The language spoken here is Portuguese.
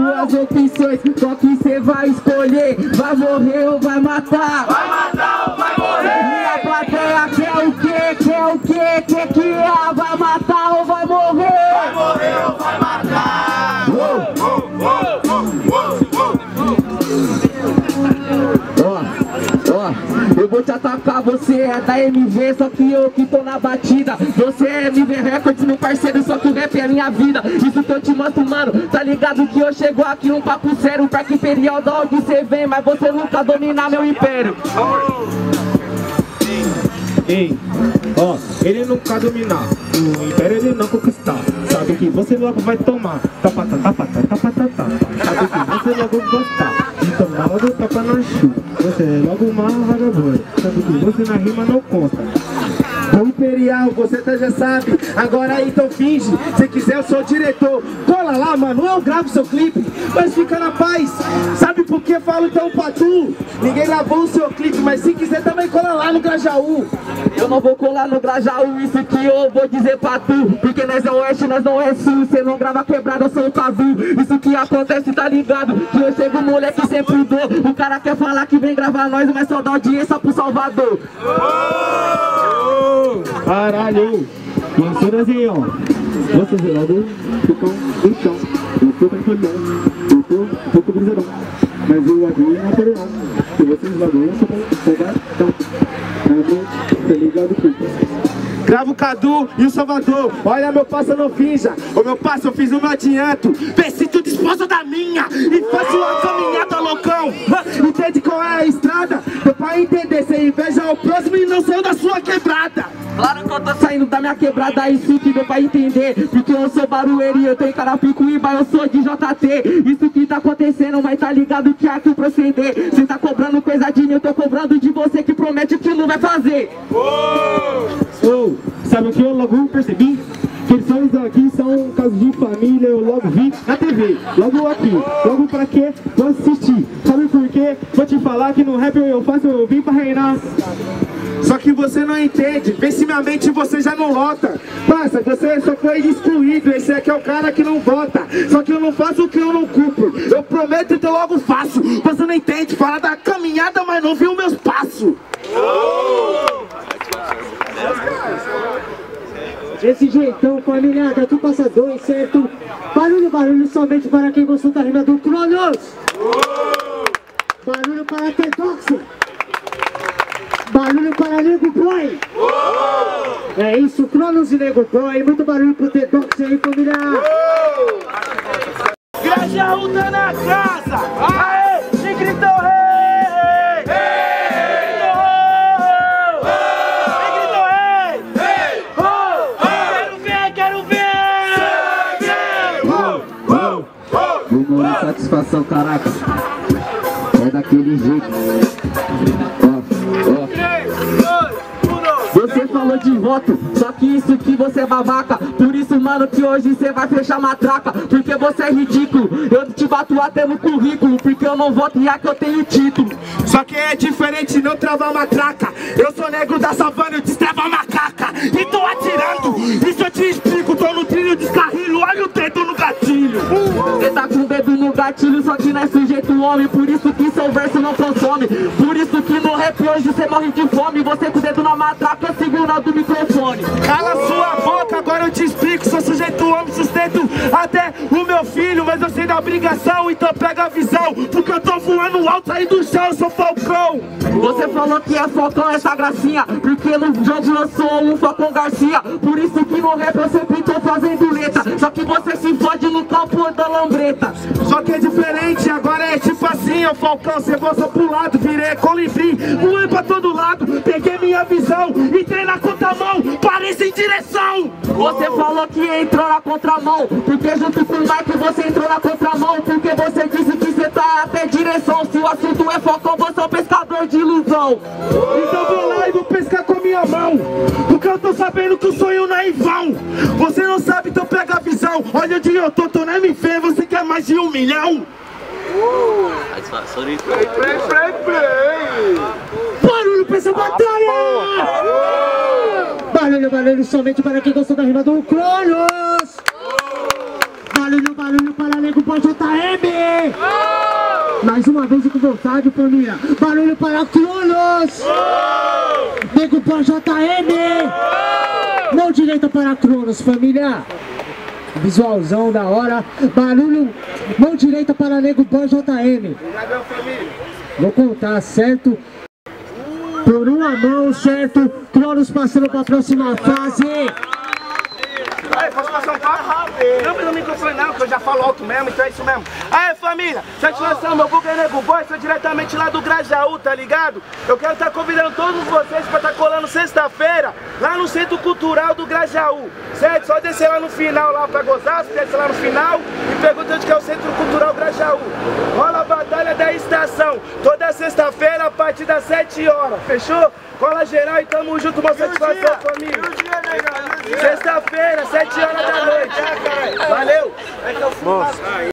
duas opções, qual que cê vai escolher? Vai morrer ou vai matar? Vai matar ou vai morrer? Minha plateia quer o quê? Quer o quê? Quer que é? Vai matar ou vai morrer? Vai morrer ou vai matar? Eu vou te atacar, você é da MV, só que eu que tô na batida. Você é MV Records, meu parceiro, só que o rap é minha vida. Isso que eu te mostro, mano, tá ligado que eu chego aqui um papo sério. Pra que período onde cê vem, mas você nunca dominar meu império. Ei, ó, ele nunca dominar, o império ele não conquistar. Sabe que você logo vai tomar tapata, tapata, tapata, tapa. Sabe que você logo gostar de tomar logo tapa na chuva. Você é logo uma vagabunda. Sabe que você na rima não consta. O Imperial, você tá já sabe. Agora então finge, se quiser eu sou o diretor. Cola lá, mano, eu gravo seu clipe, mas fica na paz. Sabe por que falo tão pra tu? Ninguém gravou o seu clipe, mas se quiser também cola lá no Grajaú. Eu não vou colar no Grajaú, isso que eu vou dizer pra tu. Porque nós é oeste, nós não é sul. Cê não grava quebrada, eu sou o Cadu. Isso que acontece, tá ligado? Que eu chego, moleque, sempre dou. O cara quer falar que vem gravar nós, mas só dá audiência pro Salvador. Caralho! Mencionazinho, ó. Vocês logo ficam no chão. Eu tô tranquilão, eu tô um pouco brisadão. Mas eu aqui não quero não. Se vocês logo eu sou folgadão. Tá ligado, puta? Gravo o Cadu e o Salvador. Olha meu passo, não finja. O meu passo eu fiz o meu adianto. Vê se tu disposta da minha e faço uma caminhada, loucão. Entende qual é a estrada? Deu pra entender, cê inveja ao próximo e não saiu da sua quebrada. Claro que eu tô saindo da minha quebrada, isso que deu pra entender. Porque eu sou Barueri, eu tenho Carapicuíba, eu sou de JT. Isso que tá acontecendo, mas tá ligado que há que proceder. Cê tá cobrando coisa de mim, eu tô cobrando de você que promete que não vai fazer. Sabe o que eu logo percebi? Que eles são aqui são casos de família, eu logo vi na TV, logo aqui, logo pra quê? Vou assistir, sabe por quê? Vou te falar que no rap eu faço, eu vim pra reinar. Só que você não entende, vê se minha mente você já não lota. Passa, você só foi excluído, esse aqui é o cara que não vota. Só que eu não faço o que eu não cumpro, eu prometo então logo faço. Você não entende, fala da caminhada, mas não viu meus passos. Desse jeitão, família, tu passa dois, certo? Barulho, barulho somente para quem gostou da rima do Cronos. Barulho para Tedoxo. Barulho para Nego Boy. É isso, Cronos e Nego Boy. Muito barulho pro Tedoxo aí, família. Grajaú tá na casa. Aê, e gritou rei, rei. Satisfação, caraca. É daquele jeito. Você falou de voto, só que isso que você é babaca. Por isso, mano, que hoje você vai fechar matraca. Porque você é ridículo, eu te bato até no currículo. Porque eu não voto e aqui eu tenho título. Só que é diferente não travar matraca. Eu sou negro da savana, eu destravo a macaca. E tô atirando, isso eu te explico. Tô no trilho de descarrilho, olha o dedo no gatilho. Você tá com o dedo no gatilho, só que não é sujeito homem. Por isso que seu verso não consome. Por isso que no rap hoje você morre de fome. Você com o dedo na matraca, segurando o microfone. Cala sua boca, agora eu te explico. Sou sujeito homem, sustento até o meu filho. Mas eu sei da obrigação, então pega a visão. Porque eu tô voando alto, saí do chão, eu sou Falcão. Você falou que é Falcão, essa gracinha. Porque no jogo eu sou um Falcão Garcia. Por isso que no rap eu sempre tô fazendo letra. Só que você se fode no campo da lambreta. Só que é diferente, agora é tipo assim, ó Falcão, você voa pro lado, virei colibri, voei pra todo lado, peguei minha visão, entrei na contramão, parei sem direção. Você falou que entrou na contramão, porque junto com o Mike você entrou na contramão. Porque você disse que você tá até direção. Se o assunto é Falcão, você é um pescador de ilusão. Então vou lá e vou pescar com a minha mão, porque eu tô sabendo que o sonho não é em vão. Você não sabe, então pega a visão. Olha onde eu tô na MV, você quer mais de 1 milhão? Barulho pra essa batalha! Barulho, barulho somente para quem gostou da rima do Cronos! Barulho, barulho para nego Boy JM. Mais uma vez com vontade, família. Barulho para Cronos. Nego Boy JM. Mão direita para Cronos, família. Visualzão da hora. Barulho, mão direita para Nego Boy JM. Vou contar, certo? Por uma mão, certo? Cronos passando para a próxima fase. Aí, posso passar um papo? Não pelo microfone não, que eu já falo alto mesmo, então é isso mesmo. Aí, família, satisfação, meu vulgo é Nego Boy, sou diretamente lá do Grajaú, tá ligado? Eu quero estar convidando todos vocês pra estar colando sexta-feira, lá no Centro Cultural do Grajaú, certo? Só descer lá no final, lá pra gozar, você desce lá no final e pergunta onde que é o Centro Cultural Grajaú. Rola a Batalha da Estação, toda sexta-feira a partir das 7 horas, fechou? Cola geral e tamo junto, uma satisfação, família. Sexta-feira, 7 horas da noite. Valeu!